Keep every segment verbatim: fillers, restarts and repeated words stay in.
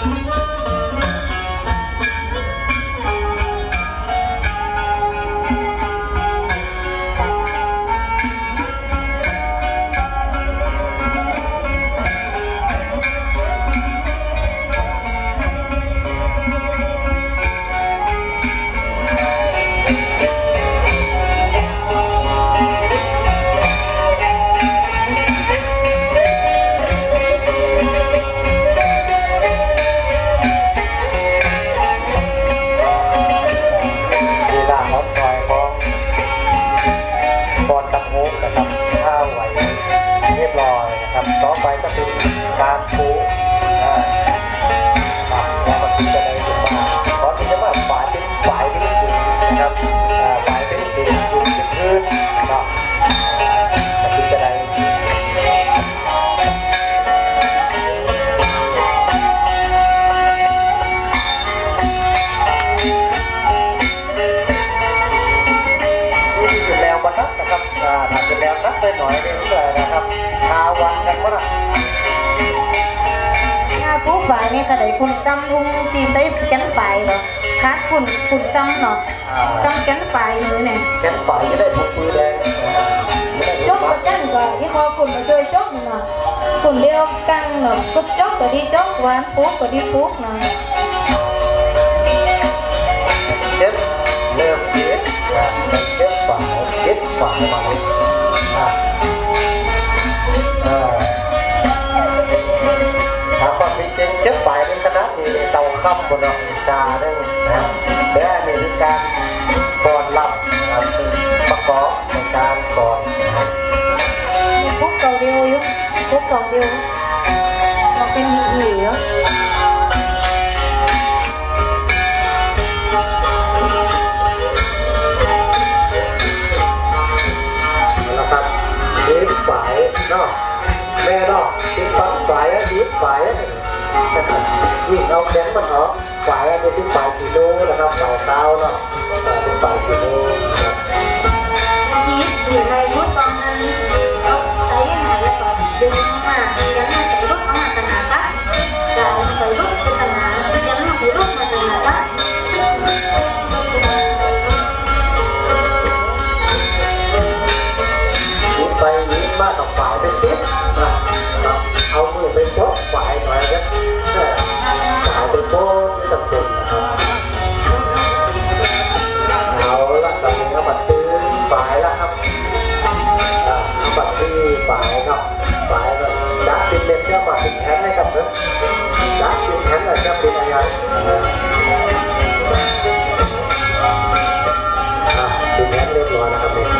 คุณกำลุงตีใส่แกนไฟเหรอคัดคุณคุณกำเนาะกำแกนไฟเลยเนี่ยแกนไฟจะได้ทุกมือแดงจกกับกันก่อนที่คอคุณมาช่วยจกเนาะคุณเดียวกันเนาะกุ๊บจกกับที่จกหวานปุ๊บกับที่ปุ๊บเนาะเจ็บเริ่มเจ็บเจ็บฝ่ายเจ็บฝ่ายมาถ้าความจริงเจ็บฝ่ายเป็นคณะมีเตาค่ำบนอชาได้นะและมีการก่อนรับประกอบในการก่อนปุ๊บเก่าเดียวยุปุ๊บเก่าเดียวเราเป็นหนีเหรอดิ้นฝ่ายเนาะแม่เนาะดิ้นปักฝ่ายดิ้นฝ่ายยิ่งเอาแขนมันออกฝ่ายอันนี้ดิ้นฝ่ายกิโลนะครับฝ่ายเท้าเนาะดิ้นฝ่ายกิโลดิ้นดิ้นในยุทธตอนนั้นเขาใช้หาแล้วก็ดึงมายังใส่ลูกเอามาขนาดละจะใส่ลูกเป็นขนาดยังใส่ลูกมาขนาดละไปยิ้มมากกับฝ่ายเป็นทิศเอามือไปโป๊ะฝ่ายหน่อยครับฝ่ายไปโป๊ะไม่จำเป็นนะครับเอาละตอนนี้ก็บัดตื้นฝ่ายแล้วครับเอาบัดที่ฝ่ายเนาะฝ่ายแบบดักติดเล็บเนี่ยมาติดแขนให้กับเนอะดักติดแขนเลยจะเป็นอะไรติดแขนเรียบร้อยนะครับเนี่ย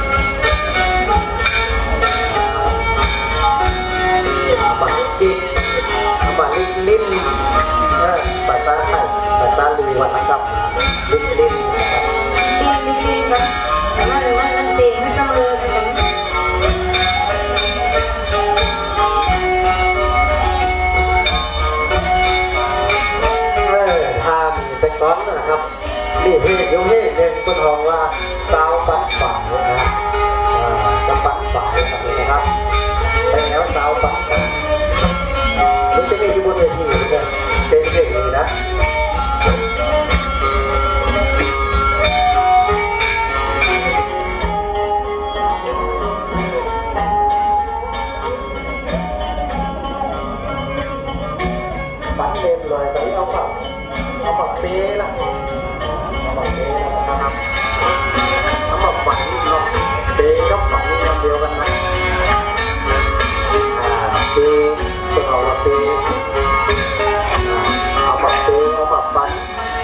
บัตรจีนบัตรลิ้นลิ้นภาษาไทยภาษาลีวัฒนธรรมลิ้นลิ้นลิ้นลิ้นลิ้นแบบว่าหรือว่ามันเต่งไม่เสมอกันเออทางเป็นก้อนนะครับนี่เฮดโยเฮดเรียนคุณทองว่าสาวปัดฝ่ายนะจะปัดฝ่ายแบบนี้นะครับเป็นแล้วสาวปัดมันจะมีอยู่บนเวทีเลยเป็นเพลงนี้นะปัดเล่นเลยตอนนี้เอาปัดเอาปัดเป๊ะละเอาปัดเป๊ะนะครับเอาปัดฝันเนาะเป๊ะกับฝันเดียวกันนะเป๊ะตัวเอาละเป๊ะเอาปัดเป๊ะเอาปัดฝัน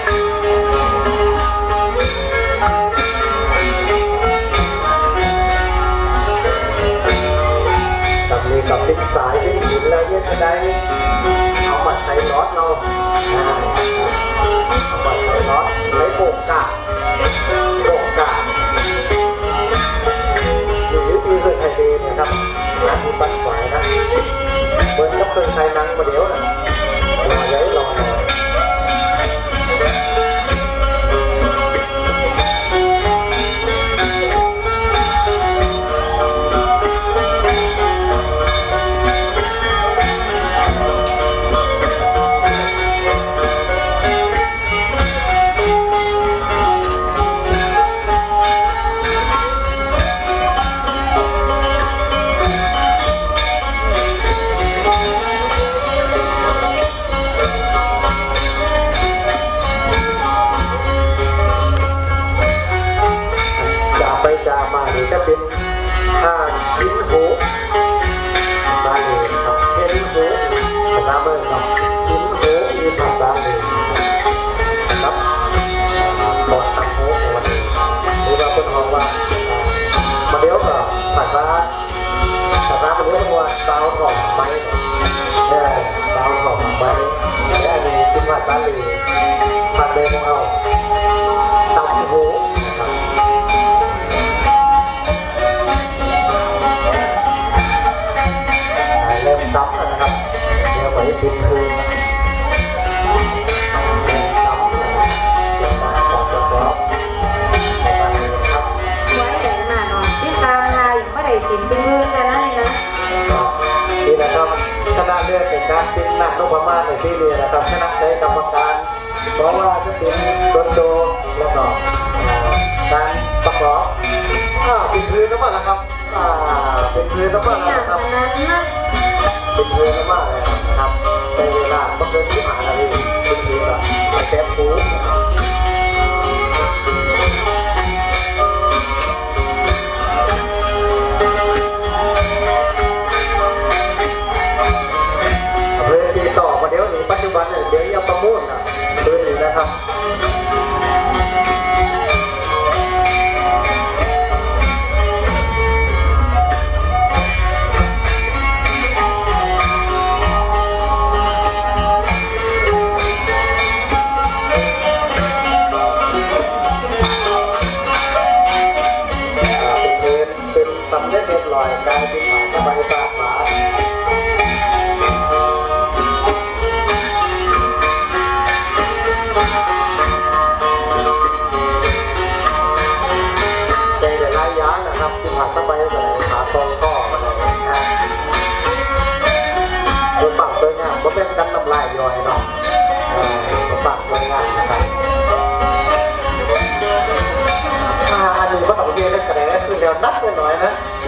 กับมีกับติดสายที่หินแล้วเนี่ยจะได้เอามาใส่น็อตเราเอามาใส่น็อตใช้โบกกาโบกกาหรือที่เรื่องไทยเดนนะครับงานที่ปัดฝ่ายนะเหมือนกับเคยใช้นังมาเดี๋ยวนะรอย้ายรอสาลีผัดเบนเอาตำหูนะครับเริ่มซ้ำแล้วนะครับเดี๋ยวไปปิดคืนซ้ำเดี๋ยวมาขอบคุณครับในการนี้นะครับไว้ใหญ่มาหน่อยที่ตามทายไม่ได้สินเป็นมือกันนะนี่นะนี่นะครับชนะเลือกเป็นการปิ้งหนักนพมาศในที่นี้นะครับชนะใจกรรมการเพราะว่าจะเป็นโดนโดแล้วก็การประกอบอ่าเป็นพื้นน้ำมันนะครับอ่าเป็นพื้นน้ำมันอนะย่างครับนั้นนะเป็นพื้นน้ำมันเลยนะครับในเวลาต้องเดินที่หาอะไรเป็นพื้นแบบแซ่บปูเพื่อตีต่อมาเดี๋ยวนี้ปัจจุบันเนี่ยเดี๋ยวยังประมูลนะเพื่อนี้นะครับสำเร็จเรียบร้อยกลายเป็นหมาสบายตาหมาใจเดือดร้ายย้างนะครับที่หมาสบายแบบหาตรงข้ออะไรนะดูฝั่งสวยงามก็เป็นกันน้ำลายย่อยเนาะดูฝั่งสวยงามนะครับอันนี้ก็ต้องเรียนได้คะแนนคือแนวนัดหน่อยนะ